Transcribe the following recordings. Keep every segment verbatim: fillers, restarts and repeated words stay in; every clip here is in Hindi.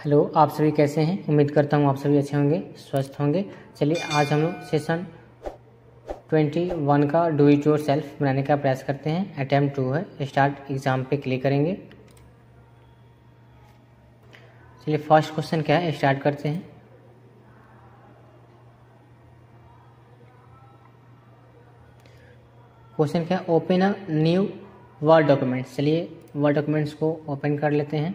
हेलो, आप सभी कैसे हैं। उम्मीद करता हूँ आप सभी अच्छे होंगे, स्वस्थ होंगे। चलिए आज हम लोग सेशन इक्कीस का डू इट योर सेल्फ बनाने का प्रयास करते हैं। अटैम्प्ट टू है, स्टार्ट एग्जाम पे क्लिक करेंगे। चलिए फर्स्ट क्वेश्चन क्या है, स्टार्ट करते हैं। क्वेश्चन क्या है, open a new Word documents. चलिए वर्ड डॉक्यूमेंट्स को ओपन कर लेते हैं।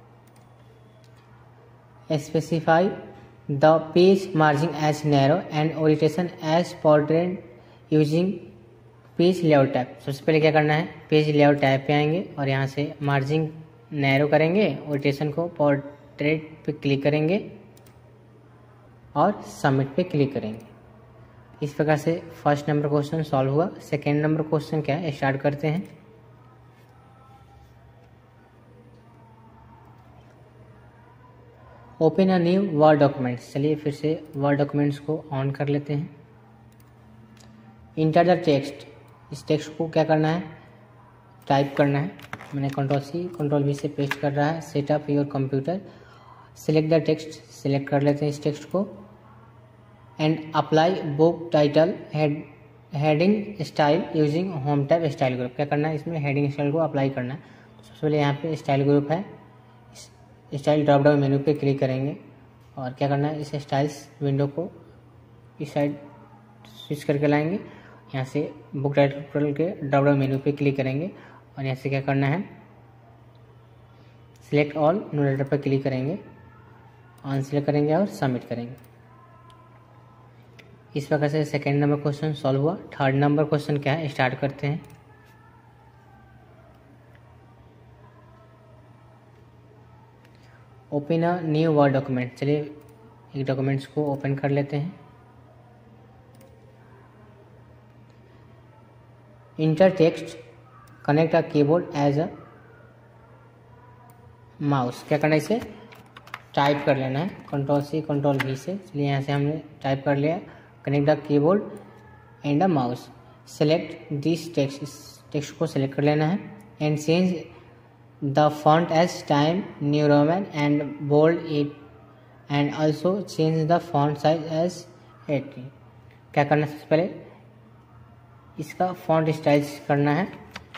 Specify the page margin as narrow and orientation as portrait using page layout tab. सबसे पहले क्या करना है, पेज लेआउट टैब पे आएंगे और यहाँ से मार्जिन नैरो करेंगे, ओरिएंटेशन को पोर्ट्रेट पे क्लिक करेंगे और सबमिट पे क्लिक करेंगे। इस प्रकार से फर्स्ट नंबर क्वेश्चन सॉल्व हुआ। सेकेंड नंबर क्वेश्चन क्या है, स्टार्ट करते हैं। Open a new Word documents. चलिए फिर से वर्ड डॉक्यूमेंट्स को ऑन कर लेते हैं। Enter the text. इस टेक्स्ट को क्या करना है, टाइप करना है। मैंने कंट्रोल सी कंट्रोल वी से पेस्ट कर रहा है। Setup your computer, select the text, select कर लेते हैं इस टेक्स्ट को। And apply book title head heading style using home tab style group. क्या करना है, इसमें हेडिंग स्टाइल को अप्लाई करना है। तो सबसे पहले यहाँ पे स्टाइल ग्रुप है, स्टाइल ड्रॉप डाउन मेन्यू पे क्लिक करेंगे और क्या करना है, इस स्टाइल्स विंडो को इस साइड स्विच करके लाएंगे। यहाँ से बुक टाइटल के ड्रॉप डाउन मेन्यू पे क्लिक करेंगे और यहाँ से क्या करना है, सिलेक्ट ऑल नो लेटर पर क्लिक करेंगे, ऑन सिलेक्ट करेंगे और सबमिट करेंगे। इस प्रकार से सेकेंड नंबर क्वेश्चन सॉल्व हुआ। थर्ड नंबर क्वेश्चन क्या है, स्टार्ट करते हैं। Open a new Word document. चलिए एक डॉक्यूमेंट्स को ओपन कर लेते हैं। Enter text, connect a keyboard as a mouse. क्या करना है, इसे टाइप कर लेना है कंट्रोल सी कंट्रोल वी से। चलिए यहाँ से हमने टाइप कर लिया, connect the keyboard and a mouse. Select this text, इस टेक्स्ट को सेलेक्ट कर लेना है। And change the font as time new roman and bold it and also change the font size as eighteen। क्या करना है, सबसे पहले इसका फॉन्ट स्टाइल करना है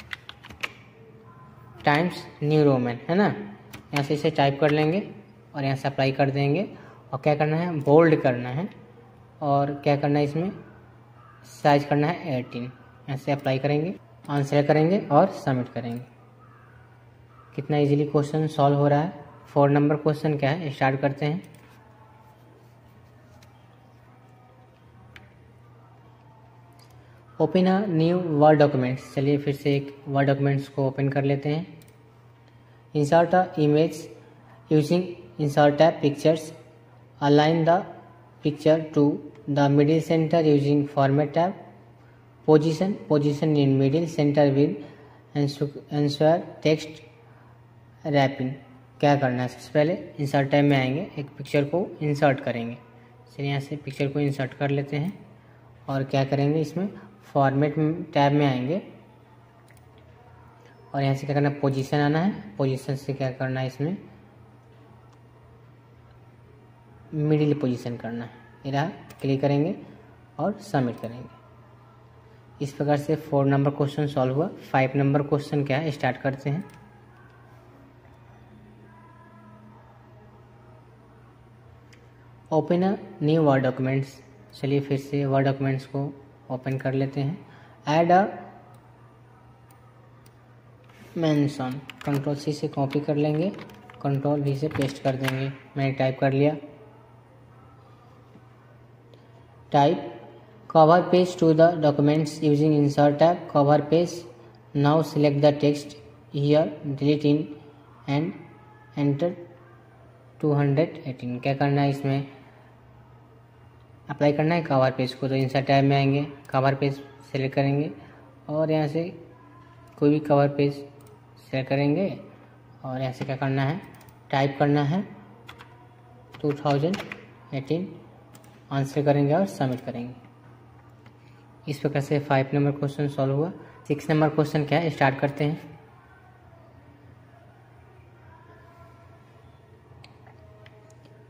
टाइम्स न्यू रोमन, है ना। यहाँ से इसे टाइप कर लेंगे और यहाँ से अप्लाई कर देंगे। और क्या करना है, बोल्ड करना है और क्या करना है, इसमें साइज करना है एटीन। यहाँ से अप्लाई करेंगे, ऑन सेलेक्ट करेंगे और सबमिट करेंगे। कितना इजीली क्वेश्चन सॉल्व हो रहा है। फोर नंबर क्वेश्चन क्या है, स्टार्ट करते हैं। Open a new Word documents. चलिए फिर से एक वर्ड डॉक्यूमेंट्स को ओपन कर लेते हैं। Insert a image using insert tab pictures, align the picture to the middle centre using format tab. Position position in middle centre with ensure text wrapping. क्या करना है, सबसे पहले इंसर्ट टैब में आएंगे, एक पिक्चर को इंसर्ट करेंगे। चलिए यहाँ से पिक्चर को इंसर्ट कर लेते हैं और क्या करेंगे, इसमें फॉर्मेट टैब में आएंगे और यहाँ से क्या करना है, पोजीशन आना है। पोजीशन से क्या करना है, इसमें मिडिल पोजीशन करना है। ये रहा, क्लिक करेंगे और सबमिट करेंगे। इस प्रकार से फोर नंबर क्वेश्चन सॉल्व हुआ। फाइव नंबर क्वेश्चन क्या है, स्टार्ट करते हैं। Open a new Word documents. चलिए फिर से वर्ड डॉक्यूमेंट्स को ओपन कर लेते हैं। Add a mention, control C से कॉपी कर लेंगे, कंट्रोल वी से पेस्ट कर देंगे। मैंने टाइप कर लिया। Type cover page to the documents using insert tab, cover page. Now select the text here, delete in and enter two hundred eighteen. क्या करना है, इसमें अप्लाई करना है कवर पेज को। तो इंसर्ट टैब में आएंगे, कवर पेज सेलेक्ट करेंगे और यहाँ से कोई भी कवर पेज सेलेक्ट करेंगे और यहाँ से क्या करना है, टाइप करना है टू थाउजेंड एटीन, आंसर करेंगे और सबमिट करेंगे। इस प्रकार से फाइव नंबर क्वेश्चन सॉल्व हुआ। सिक्स नंबर क्वेश्चन क्या है, स्टार्ट करते हैं।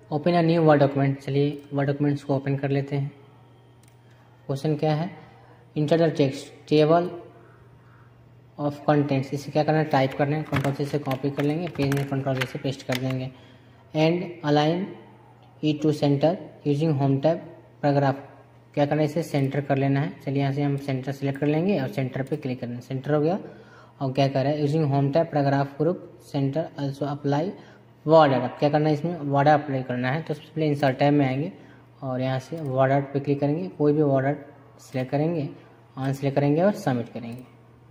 Open a new Word document. चलिए वर्ड डॉक्यूमेंट्स को ओपन कर लेते हैं। क्वेश्चन क्या है, enter the text table of contents. इसे क्या करना है, टाइप करना है। कंट्रोल सी से कॉपी कर लेंगे, पेज में कंट्रोल वी से पेस्ट कर देंगे। And align e to centre using home tab paragraph. क्या करना है, इसे सेंटर कर लेना है। चलिए यहाँ से हम सेंटर सेलेक्ट कर लेंगे और सेंटर पे क्लिक करना है। सेंटर हो गया। और क्या कर रहा है, using home tab paragraph group centre also apply border. अब क्या करना है, इसमें वर्डर अप्लाई करना है। तो सबसे पहले इंसर्ट टैब में आएंगे और यहाँ से वर्डर पे क्लिक करेंगे। कोई भी वर्डर सिलेक्ट करेंगे, ऑन सिलेक्ट करेंगे और सबमिट करेंगे।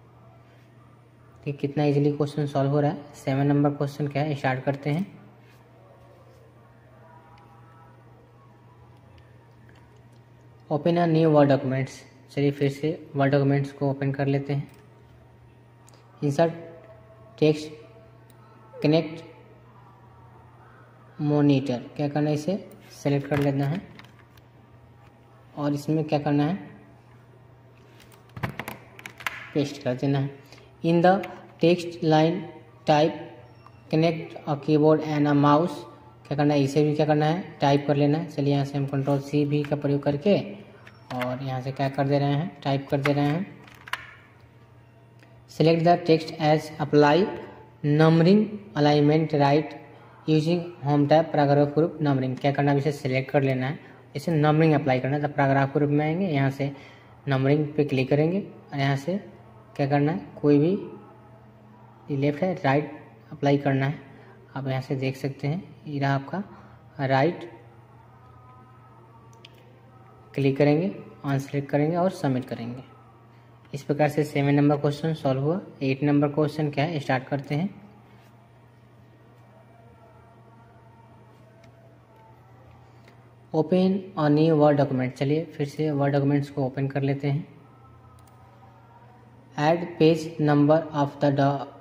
ठीक, कितना इजीली क्वेश्चन सॉल्व हो रहा है। सेवन नंबर क्वेश्चन क्या है, स्टार्ट करते हैं। Open a new Word documents. चलिए फिर से वर्ड डॉक्यूमेंट्स को ओपन कर लेते हैं। Insert text connect monitor. क्या करना है, इसे सेलेक्ट कर लेना है और इसमें क्या करना है, पेस्ट कर देना है। In the text line type connect a keyboard and a mouse. क्या करना है, इसे भी क्या करना है, टाइप कर लेना है। चलिए यहाँ से हम कंट्रोल सी भी का प्रयोग करके और यहाँ से क्या कर दे रहे हैं, टाइप कर दे रहे हैं। Select the text as apply numbering alignment right using home tab paragraph group numbering. क्या करना है, इसे सिलेक्ट कर लेना है, इसे नंबरिंग अप्लाई करना है। तो पैराग्राफ ग्रुप में आएंगे, यहाँ से नंबरिंग पे क्लिक करेंगे और यहाँ से क्या करना है, कोई भी लेफ्ट है राइट अप्लाई करना है। आप यहाँ से देख सकते हैं, ये रहा आपका राइट। क्लिक करेंगे, ऑन सेलेक्ट करेंगे और सबमिट करेंगे। इस प्रकार से सेवन नंबर क्वेश्चन सॉल्व हुआ। एट नंबर क्वेश्चन क्या है, स्टार्ट करते हैं। Open a new Word document. चलिए फिर से वर्ड डॉक्यूमेंट्स को ओपन कर लेते हैं। Add page number of the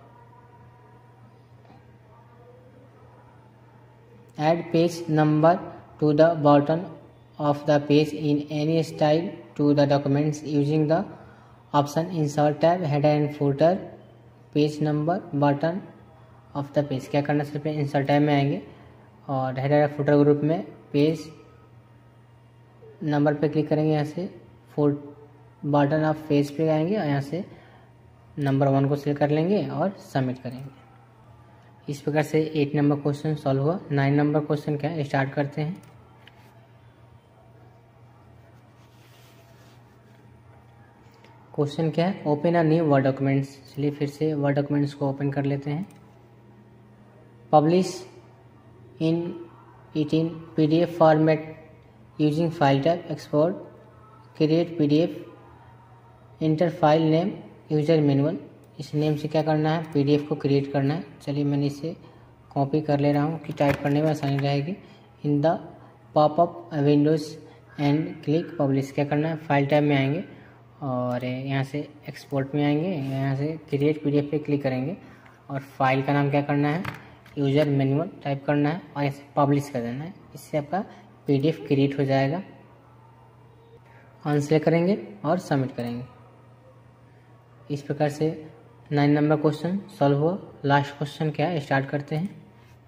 add page number to the bottom of the page in any style to the documents using the option insert tab header and footer page number button of the page। क्या करना, सिर्फ insert tab में आएंगे और header और footer ग्रुप में पेज नंबर पे क्लिक करेंगे। यहाँ से फुट बटन ऑफ पेज पे आएंगे और यहाँ से नंबर वन को सिलेक्ट कर लेंगे और सबमिट करेंगे। इस प्रकार से एट नंबर क्वेश्चन सॉल्व हुआ। नाइन नंबर क्वेश्चन क्या है, स्टार्ट करते हैं। क्वेश्चन क्या है, open a new Word documents. चलिए फिर से वर्ड डॉक्यूमेंट्स को ओपन कर लेते हैं। Publish in it in PDF format using file type export create PDF enter file name user manual. इस नेम से क्या करना है, पीडीएफ को क्रिएट करना है। चलिए मैंने इसे कॉपी कर ले रहा हूँ कि टाइप करने में आसानी रहेगी। In the popup windows and click publish. क्या करना है, फाइल टाइप में आएंगे और यहाँ से एक्सपोर्ट में आएंगे, यहाँ से क्रिएट पीडीएफ पे क्लिक करेंगे और फाइल का नाम क्या करना है, यूजर मैनुअल टाइप करना है और इसे पब्लिश कर देना है। इससे आपका पीडीएफ क्रिएट हो जाएगा। ऑन सेलेक्ट करेंगे और सबमिट करेंगे। इस प्रकार से नाइन नंबर क्वेश्चन सॉल्व हुआ। लास्ट क्वेश्चन क्या है, स्टार्ट करते हैं।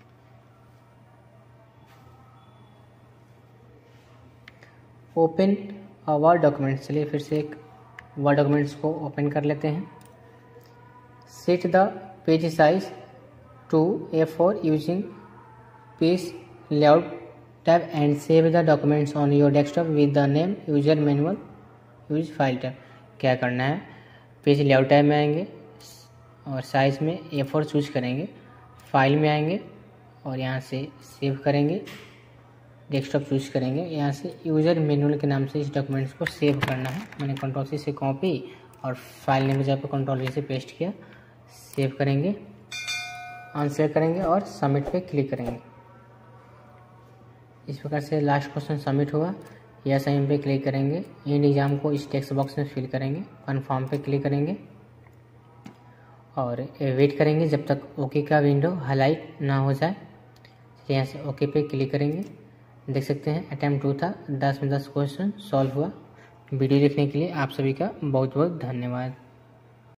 Open a word document. चलिए फिर से एक वर्ड डॉक्यूमेंट्स को ओपन कर लेते हैं। Set the page size to A four using page layout tab and save the documents on your desktop with the name user manual use file tab. क्या करना है, पेज लेआउट टैब में आएंगे और साइज में ए फोर चूज करेंगे, फाइल में आएंगे और यहाँ से सेव करेंगे, डेस्कटॉप चूज करेंगे। यहाँ से यूजर मैनुअल के नाम से इस डॉक्यूमेंट्स को सेव करना है। मैंने कंट्रोल सी से कॉपी और फाइल नेम जगह पर कंट्रोल वी से पेस्ट किया। सेव करेंगे, ऑन सेलेक्ट करेंगे और सबमिट पे क्लिक करेंगे। इस प्रकार से लास्ट क्वेश्चन सबमिट हुआ। यस साइन पे क्लिक करेंगे, एंड एग्जाम को इस टेक्स्ट बॉक्स में फिल करेंगे, कन्फर्म पे क्लिक करेंगे और वेट करेंगे जब तक ओके का विंडो हाईलाइट ना हो जाए। यहाँ से ओके पे क्लिक करेंगे। देख सकते हैं अटैम्प्ट टू था, दस में दस क्वेश्चन सॉल्व हुआ। वीडियो देखने के लिए आप सभी का बहुत बहुत धन्यवाद।